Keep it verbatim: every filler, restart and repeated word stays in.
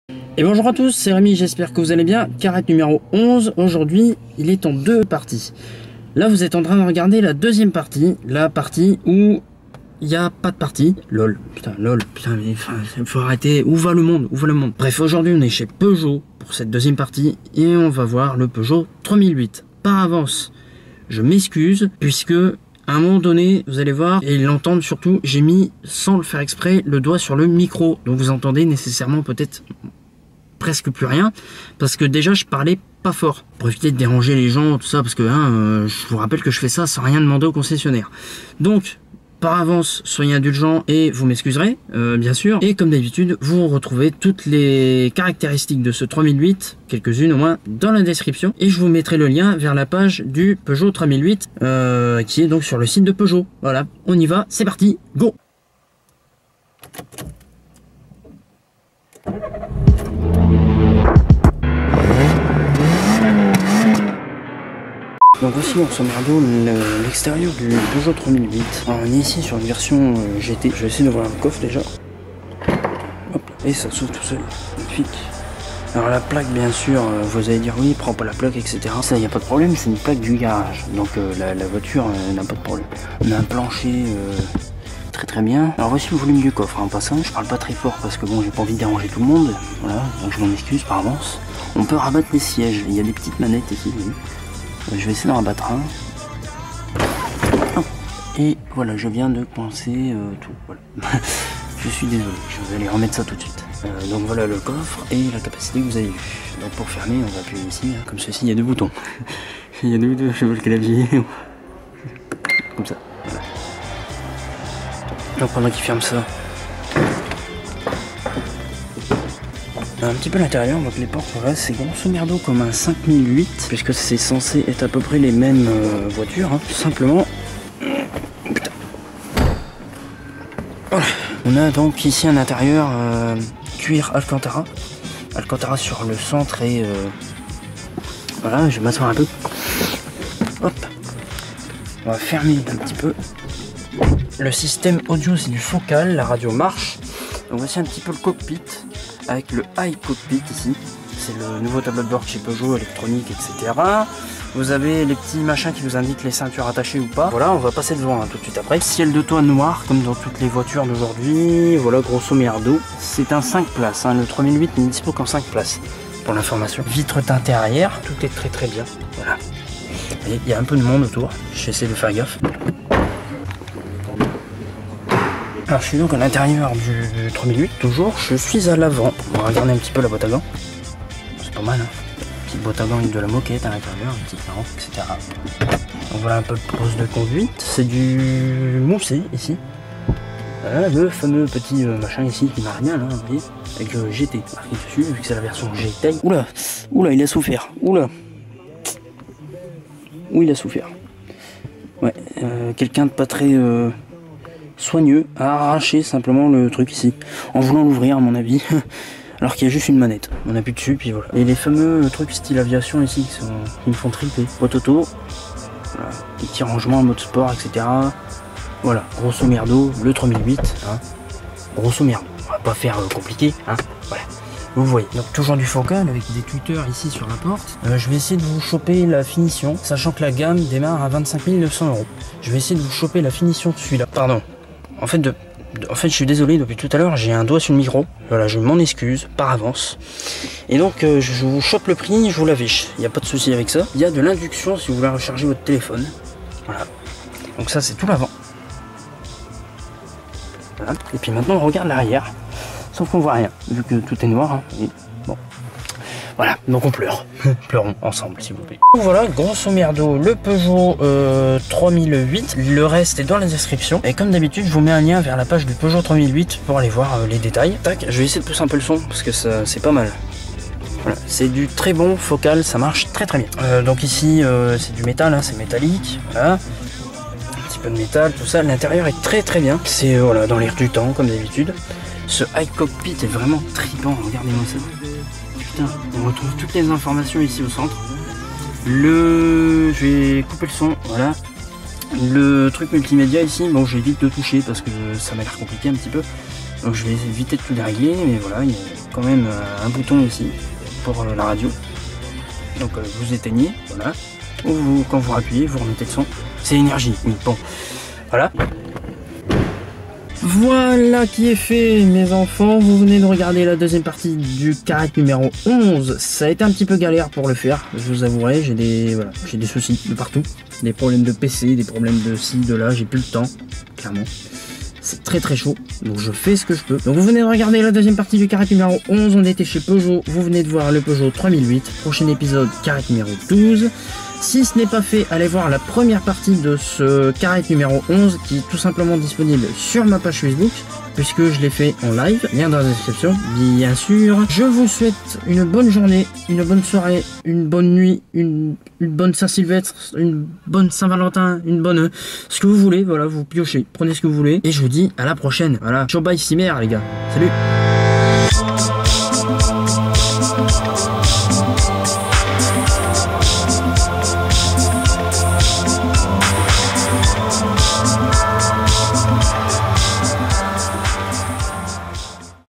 Et bonjour à tous, c'est Rémi, j'espère que vous allez bien. Carrette numéro onze, aujourd'hui il est en deux parties. Là vous êtes en train de regarder la deuxième partie, la partie où il n'y a pas de partie. Lol, putain, lol, putain, mais il faut arrêter, où va le monde, où va le monde. Bref, aujourd'hui on est chez Peugeot pour cette deuxième partie et on va voir le Peugeot trois mille huit. Par avance, je m'excuse puisque à un moment donné, vous allez voir, et l'entendre surtout, j'ai mis, sans le faire exprès, le doigt sur le micro. Donc vous entendez nécessairement peut-être presque plus rien, parce que déjà je parlais pas fort, pour éviter de déranger les gens, tout ça, parce que hein, euh, je vous rappelle que je fais ça sans rien demander au concessionnaire. Donc, par avance, soyez indulgents et vous m'excuserez, euh, bien sûr. Et comme d'habitude, vous retrouvez toutes les caractéristiques de ce trois mille huit, quelques-unes au moins, dans la description. Et je vous mettrai le lien vers la page du Peugeot trois mille huit, euh, qui est donc sur le site de Peugeot. Voilà, on y va, c'est parti, go! Donc voici en sommerdo l'extérieur du Peugeot trois mille huit. Alors on est ici sur une version euh, G T. Je vais essayer d'ouvrir le coffre déjà. Hop, et ça s'ouvre tout seul. Magnifique. Alors la plaque, bien sûr, euh, vous allez dire oui, prends pas la plaque, et cetera. Ça, il n'y a pas de problème, c'est une plaque du garage. Donc euh, la, la voiture euh, n'a pas de problème. On a un plancher euh, très très bien. Alors voici le volume du coffre. En passant, je parle pas très fort parce que bon, j'ai pas envie de déranger tout le monde. Voilà, donc je m'en excuse par avance. On peut rabattre les sièges. Il y a des petites manettes ici. Vous voyez. Je vais essayer d'en rabattre un. Et voilà, je viens de coincer euh, tout. Voilà. Je suis désolé, je vais aller remettre ça tout de suite. Euh, donc voilà le coffre et la capacité que vous avez vue. Donc pour fermer, on va appuyer ici. Hein. Comme ceci, il y a deux boutons. Il y a deux boutons, je vois le clavier. Comme ça. Voilà. Donc pendant qu'il ferme ça, un petit peu l'intérieur, donc les portes, voilà, c'est grosso merdo comme un cinq mille huit, puisque c'est censé être à peu près les mêmes euh, voitures, hein, tout simplement. Putain. Voilà. On a donc ici un intérieur euh, cuir Alcantara, Alcantara sur le centre et euh, voilà, je vais m'asseoir un peu. Hop, on va fermer un petit peu. Le système audio, c'est du focal, la radio marche. Donc voici un petit peu le cockpit. Avec le iCockpit ici, c'est le nouveau tableau de bord chez Peugeot, électronique, et cetera. Vous avez les petits machins qui vous indiquent les ceintures attachées ou pas. Voilà, on va passer devant hein, tout de suite après. Ciel de toit noir, comme dans toutes les voitures d'aujourd'hui. Voilà, grosso merdo. C'est un cinq places, hein. Le trois mille huit n'est dispo qu'en cinq places, pour l'information. Vitre teintée arrière, tout est très très bien. Voilà. Il y a un peu de monde autour, j'essaie de faire gaffe. Alors je suis donc à l'intérieur du trois mille huit, toujours, je suis à l'avant. On va regarder un petit peu la boîte à gants. C'est pas mal, hein. Petite boîte à gants avec de la moquette à l'intérieur, une petite lampe, et cetera. Donc voilà un peu de pose de conduite. C'est du moussé ici. Voilà le fameux petit euh, machin ici qui marche bien là, vous voyez, avec le G T marqué dessus, vu que c'est la version G T. Oula, oula, il a souffert. Oula. Oui, il a souffert. Ouais, euh, quelqu'un de pas très... Euh, soigneux à arracher simplement le truc ici en voulant l'ouvrir à mon avis alors qu'il y a juste une manette, on appuie dessus puis voilà. Et les fameux trucs style aviation ici qui, sont, qui me font triper, boîte auto, voilà. Des petits rangements en mode sport, etc. Voilà, grosso merdo le trois mille huit, hein. Grosso merdo, on va pas faire euh, compliqué, hein. Voilà, vous voyez, donc toujours du focal avec des tweeters ici sur la porte. Euh, je vais essayer de vous choper la finition, sachant que la gamme démarre à vingt-cinq mille neuf cents euros. Je vais essayer de vous choper la finition de celui-là, pardon. En fait, de, de, en fait, je suis désolé, depuis tout à l'heure, j'ai un doigt sur le micro. Voilà, je m'en excuse par avance. Et donc, euh, je vous chope le prix, je vous l'affiche. Il n'y a pas de souci avec ça. Il y a de l'induction si vous voulez recharger votre téléphone. Voilà. Donc ça, c'est tout l'avant. Voilà. Et puis maintenant, on regarde l'arrière. Sauf qu'on voit rien, vu que tout est noir. Hein. Et bon. Voilà, donc on pleure. Pleurons ensemble, s'il vous plaît. Donc voilà, grosso merdo, le Peugeot euh, trois mille huit. Le reste est dans la description. Et comme d'habitude, je vous mets un lien vers la page du Peugeot trois mille huit pour aller voir euh, les détails. Tac, je vais essayer de pousser un peu le son, parce que c'est pas mal. Voilà, c'est du très bon focal, ça marche très très bien. Euh, donc ici, euh, c'est du métal, hein, c'est métallique. Voilà. Un petit peu de métal, tout ça. L'intérieur est très très bien. C'est euh, voilà, dans l'air du temps, comme d'habitude. Ce iCockpit est vraiment tripant, regardez-moi ça. Putain, on retrouve toutes les informations ici au centre. Le... Je vais couper le son, voilà. Le truc multimédia ici, bon j'évite de toucher parce que ça m'a l'air compliqué un petit peu. Donc je vais éviter de tout dérégler, mais voilà, il y a quand même un bouton ici pour la radio. Donc euh, vous éteignez, voilà. Ou vous, quand vous appuyez, vous remettez le son. C'est énergie, oui, bon. Voilà. Voilà qui est fait, mes enfants. Vous venez de regarder la deuxième partie du Carrette numéro onze. Ça a été un petit peu galère pour le faire, je vous avouerai. J'ai des, voilà, j'ai des soucis de partout. Des problèmes de P C, des problèmes de ci, de là. J'ai plus le temps, clairement. C'est très très chaud, donc je fais ce que je peux. Donc vous venez de regarder la deuxième partie du Carrette numéro onze. On était chez Peugeot. Vous venez de voir le Peugeot trois mille huit. Prochain épisode, Carrette numéro douze. Si ce n'est pas fait, allez voir la première partie de ce Carrette numéro onze qui est tout simplement disponible sur ma page Facebook, puisque je l'ai fait en live, lien dans la description, bien sûr. Je vous souhaite une bonne journée, une bonne soirée, une bonne nuit, une, une bonne Saint-Sylvestre, une bonne Saint-Valentin, une bonne... ce que vous voulez, voilà, vous piochez, prenez ce que vous voulez, et je vous dis à la prochaine. Voilà, ciao bye cimer les gars, salut.